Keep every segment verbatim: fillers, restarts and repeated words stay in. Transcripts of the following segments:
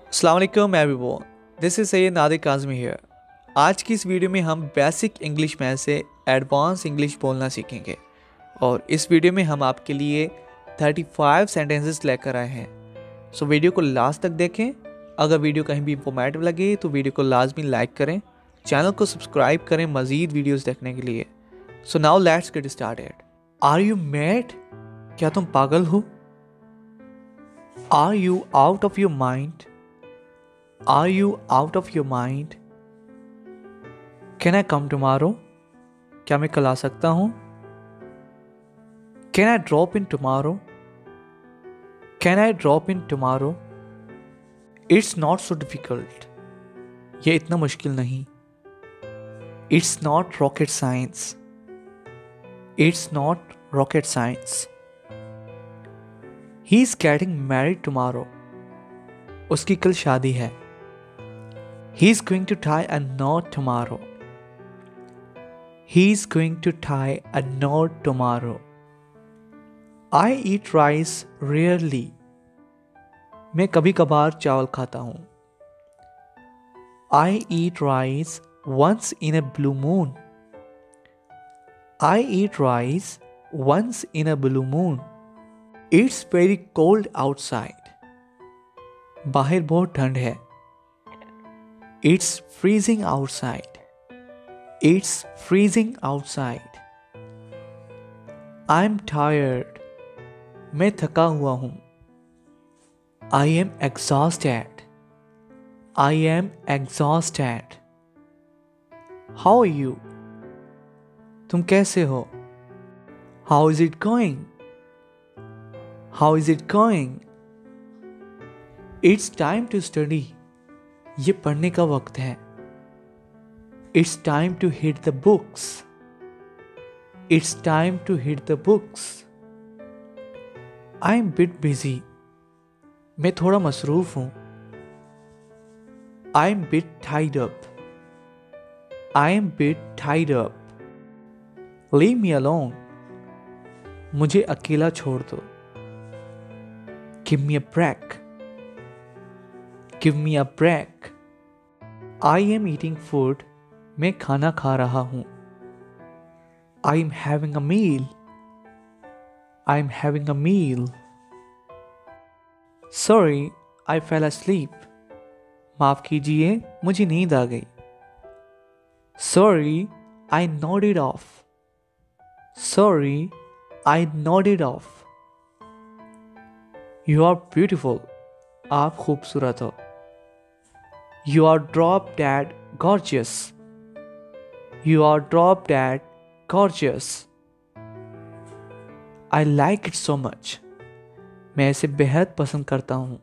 अस्सलाम वालेकुम everyone, this is Syed Nadiq Kazmi here. आज की इस वीडियो में हम बेसिक इंग्लिश में से एडवांस इंग्लिश बोलना सीखेंगे और इस वीडियो में हम आपके लिए पैंतीस सेंटेंसेस लेकर आए हैं। सो वीडियो को लास्ट तक देखें। अगर वीडियो कहीं भी इंफॉर्मेटिव लगे तो वीडियो को लाजमी लाइक करें, चैनल को सब्सक्राइब करें मज़ीद वीडियोस देखने के लिए। So now let's get started. Are you mad? क्या तुम पागल हो? Are you out of your mind? Are you out of your mind? Can I come tomorrow? क्या मैं कल आ सकता हूँ? Can I drop in tomorrow? Can I drop in tomorrow? It's not so difficult. ये इतना मुश्किल नहीं। It's not rocket science. It's not rocket science. He's getting married tomorrow. उसकी कल शादी है। He's going to tie a knot tomorrow. He's going to tie a knot tomorrow. I eat rice rarely. मैं कभी कभार चावल खाता हूँ। I eat rice once in a blue moon. I eat rice once in a blue moon. It's very cold outside. बाहर बहुत ठंड है। It's freezing outside. It's freezing outside. I'm tired. मैं थका हुआ हूँ। I am exhausted. I am exhausted. How are you? तुम कैसे हो? How is it going? How is it going? It's time to study. ये पढ़ने का वक्त है। It's time to hit the books. It's time to hit the books. I'm bit busy. मैं थोड़ा मसरूफ हूँ। I'm bit tied up. I'm bit tied up. Leave me alone. मुझे अकेला छोड़ दो। Give me a break. Give me a break. I am eating food. मैं खाना खा रहा हूँ। I am having a meal. I am having a meal. Sorry, I fell asleep. माफ कीजिए, मुझे नींद आ गई। Sorry, I nodded off. Sorry, I nodded off. You are beautiful. आप खूबसूरत हो। You are drop dead gorgeous. You are drop dead gorgeous. I like it so much. मैं इसे बेहद पसंद करता हूँ।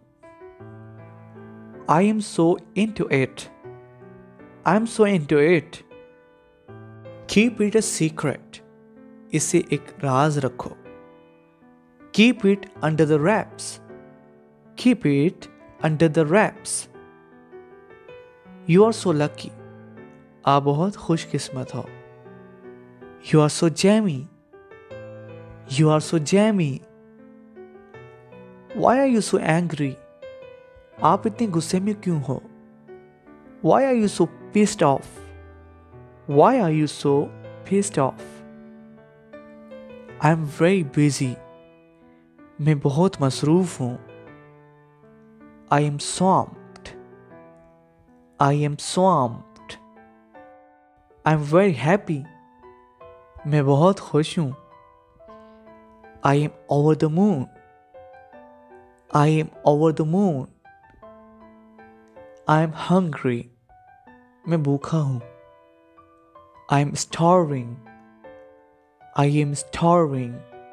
I am so into it. I am so into it. Keep it a secret. इसे एक राज रखो। Keep it under the wraps. Keep it under the wraps. You are so lucky. आप बहुत खुशकिस्मत हो। You are so jammy. You are so jammy. Why are you so angry? आप इतने गुस्से में क्यों हो? Why are you so pissed off? Why are you so pissed off? I am very busy. मैं बहुत मसरूफ हूँ। I am swamped. I am swamped. I am very happy. मैं बहुत खुश हूँ। I am over the moon. I am over the moon. I am hungry. मैं भूखा हूँ। I am starving. I am starving.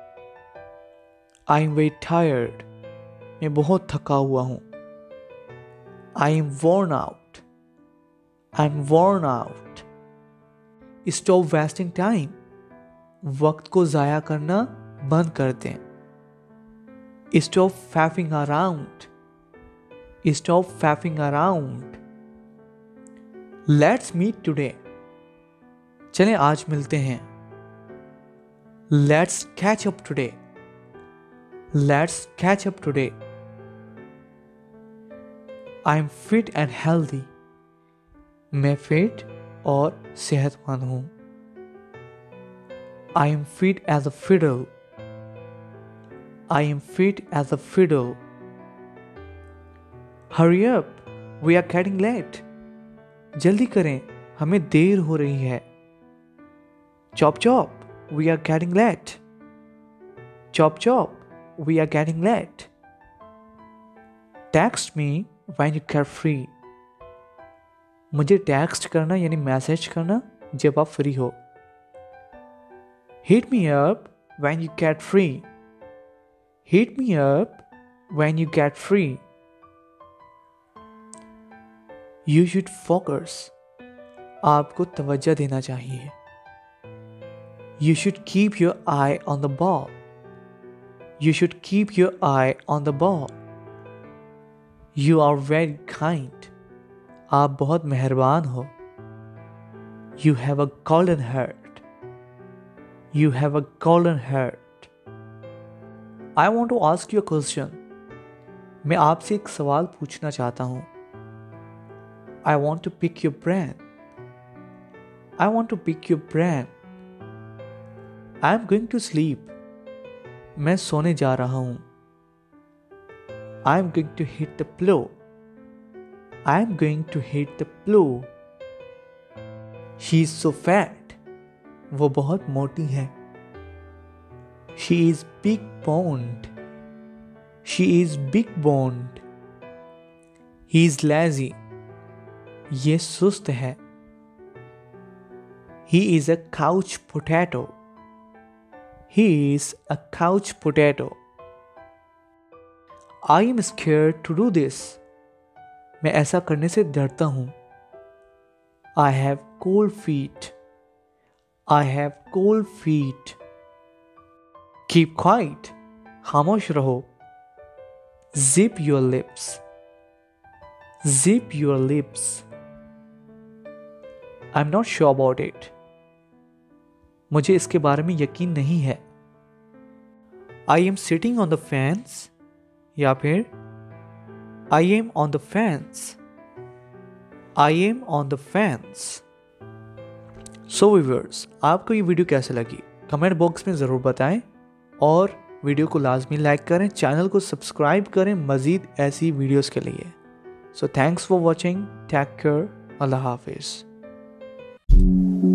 I am very tired. मैं बहुत थका हुआ हूँ। I am worn out. I am worn out. Stop wasting time. वक्त को ज़ाया करना बंद कर दें। Stop faffing around. Stop faffing around. Let's meet today. चलें आज मिलते हैं। Let's catch up today. Let's catch up today. I am fit and healthy. मैं फिट और सेहतमंद हूं। I am fit as a fiddle. I am fit as a fiddle. Hurry up, we are getting late. जल्दी करें, हमें देर हो रही है। Chop chop, we are getting late. Chop chop, we are getting late. Text me when you get free. मुझे text करना यानी मैसेज करना जब आप फ्री हो। Hit me up when you get free. Hit me up when you get free. You should focus, आपको तवज्जो देना चाहिए। You should keep your eye on the ball. You should keep your eye on the ball. You are very kind. आप बहुत मेहरबान हो। You have a golden heart. You have a golden heart. I want to ask you a question. मैं आपसे एक सवाल पूछना चाहता हूँ। I want to pick your brain. I want to pick your brain. I am going to sleep. मैं सोने जा रहा हूं। I am going to hit the pillow. I am going to hit the pillow. She is so fat. वो बहुत मोटी है। She is big boned. She is big boned. He is lazy. ये सुस्त है। He is a couch potato. He is a couch potato. I am scared to do this. मैं ऐसा करने से डरता हूं। I have cold feet. I have cold feet. Keep quiet. खामोश रहो। Zip your lips. Zip your lips. I'm not sure about it. मुझे इसके बारे में यकीन नहीं है। I am sitting on the fence. या फिर I am on the fence. I am on the fence. So viewers, आपको ये वीडियो कैसे लगी कमेंट बॉक्स में ज़रूर बताएं और वीडियो को लाजमी लाइक करें, चैनल को सब्सक्राइब करें मज़ीद ऐसी वीडियोस के लिए। So thanks for watching. Take care. Allah Hafiz.